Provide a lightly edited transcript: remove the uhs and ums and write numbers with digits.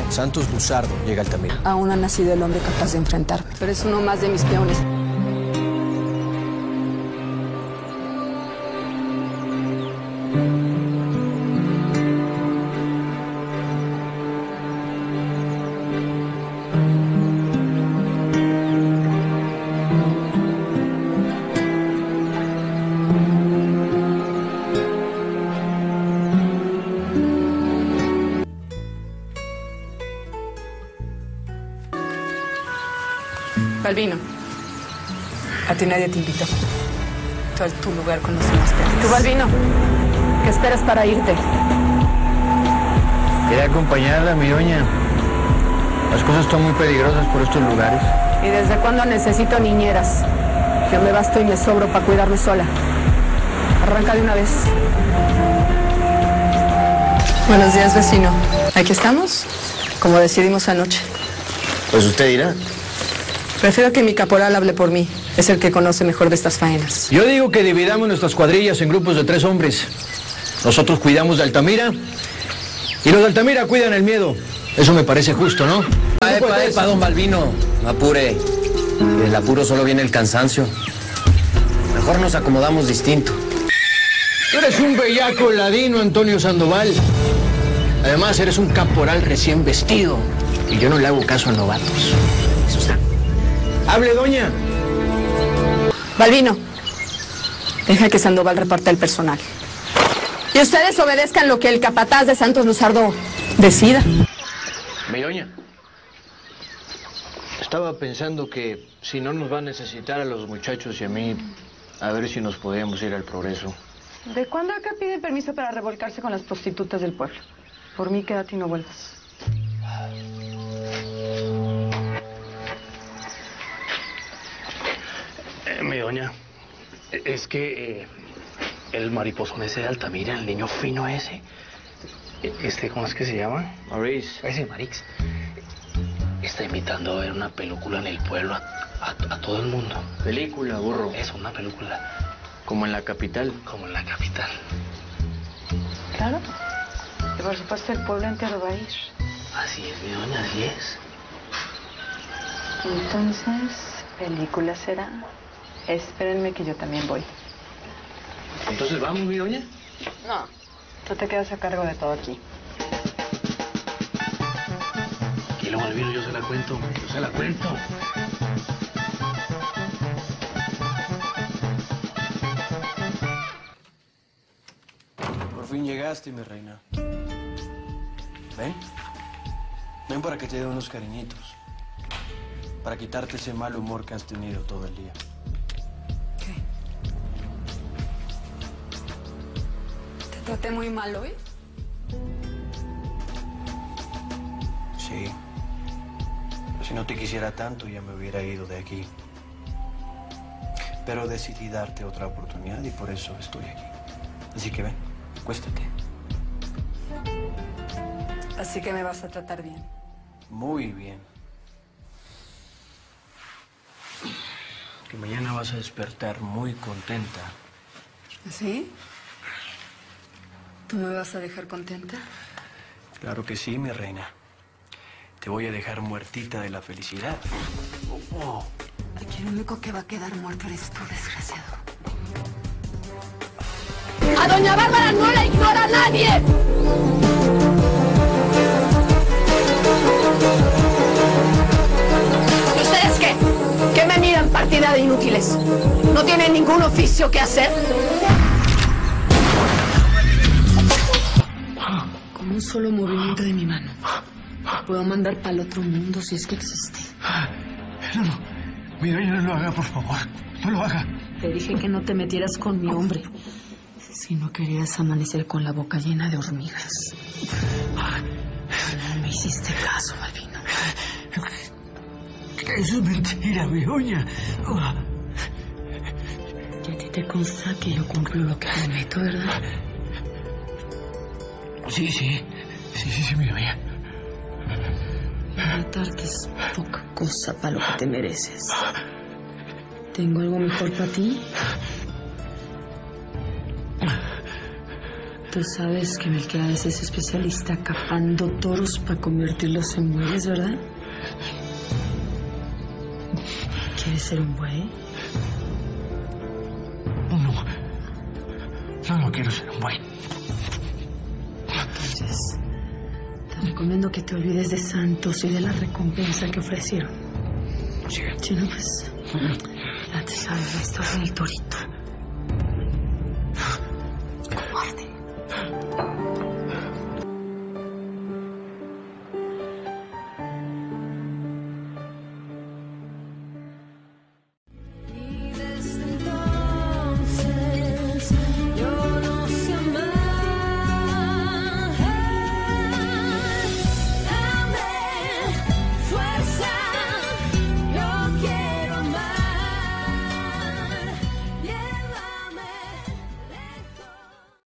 Santos Luzardo llega a Altamira. Aún no ha nacido el hombre capaz de enfrentarme. Pero es uno más de mis peones. Balbino, a ti nadie te invitó. Tú en tu lugar con los demás peones. Tú, Balbino, ¿qué esperas para irte? Quería acompañarla, mi doña. Las cosas están muy peligrosas por estos lugares. ¿Y desde cuándo necesito niñeras? Yo me basto y me sobro para cuidarme sola. Arranca de una vez. Buenos días, vecino. ¿Aquí estamos? Como decidimos anoche. Pues usted dirá. Prefiero que mi caporal hable por mí. Es el que conoce mejor de estas faenas. Yo digo que dividamos nuestras cuadrillas en grupos de 3 hombres. Nosotros cuidamos de Altamira y los de Altamira cuidan el miedo. Eso me parece justo, ¿no? Epa, don Balbino, no apure. Del apuro solo viene el cansancio. Mejor nos acomodamos distinto. Tú eres un bellaco ladino, Antonio Sandoval. Además, eres un caporal recién vestido. Y yo no le hago caso a novatos. Eso está. ¡Hable, doña! Balbino, deja que Sandoval reparta el personal. Y ustedes obedezcan lo que el capataz de Santos Luzardo decida. Mi doña, estaba pensando que si no nos va a necesitar a los muchachos y a mí, a ver si nos podíamos ir al Progreso. ¿De cuándo acá piden permiso para revolcarse con las prostitutas del pueblo? Por mí, quédate y no vuelvas. Mi doña, es que el mariposón ese de Altamira, el niño fino ese, ¿cómo es que se llama? Maurice. Ese Marix, está invitando a ver una película en el pueblo a todo el mundo. Película, burro. Es una película. Como en la capital. Como en la capital. Claro. Y por supuesto el pueblo entero va a ir. Así es, mi doña, así es. Entonces, película será. Espérenme que yo también voy. Entonces, ¿vamos, mi doña? No, tú te quedas a cargo de todo aquí. Tranquilo, Balbino, yo se la cuento. Yo se la cuento. Por fin llegaste, mi reina. ¿Ven? Ven para que te dé unos cariñitos. Para quitarte ese mal humor que has tenido todo el día. ¿Qué? ¿Te traté muy mal hoy? Sí. Si no te quisiera tanto, ya me hubiera ido de aquí. Pero decidí darte otra oportunidad y por eso estoy aquí. Así que ven, acuéstate. Así que me vas a tratar bien. Muy bien. Que mañana vas a despertar muy contenta. ¿Sí? ¿Tú me vas a dejar contenta? Claro que sí, mi reina. Te voy a dejar muertita de la felicidad. Aquí el único que va a quedar muerto eres tú, desgraciado. ¡A doña Bárbara no la ignora nadie! ¿Y ustedes qué? ¿Qué me miran, partida de inútiles? ¿No tienen ningún oficio que hacer? Con un solo movimiento de mi mano puedo mandar para el otro mundo si es que existe. No, mi doña, no lo haga, por favor. No lo haga. Te dije que no te metieras con mi hombre. Si no querías amanecer con la boca llena de hormigas. No me hiciste caso, Balbino. Eso es mentira, mi doña. Y a ti te consta que yo cumplo lo que prometo, ¿verdad? Sí, mi doña. Matarte es poca cosa para lo que te mereces. ¿Tengo algo mejor para ti? Tú sabes que Melquiades es especialista capando toros para convertirlos en bueyes, ¿verdad? ¿Quieres ser un buey? No quiero ser un buey. Entonces, te recomiendo que te olvides de Santos y de la recompensa que ofrecieron. Sí. Si no, pues, ya te sabes la historia del torito.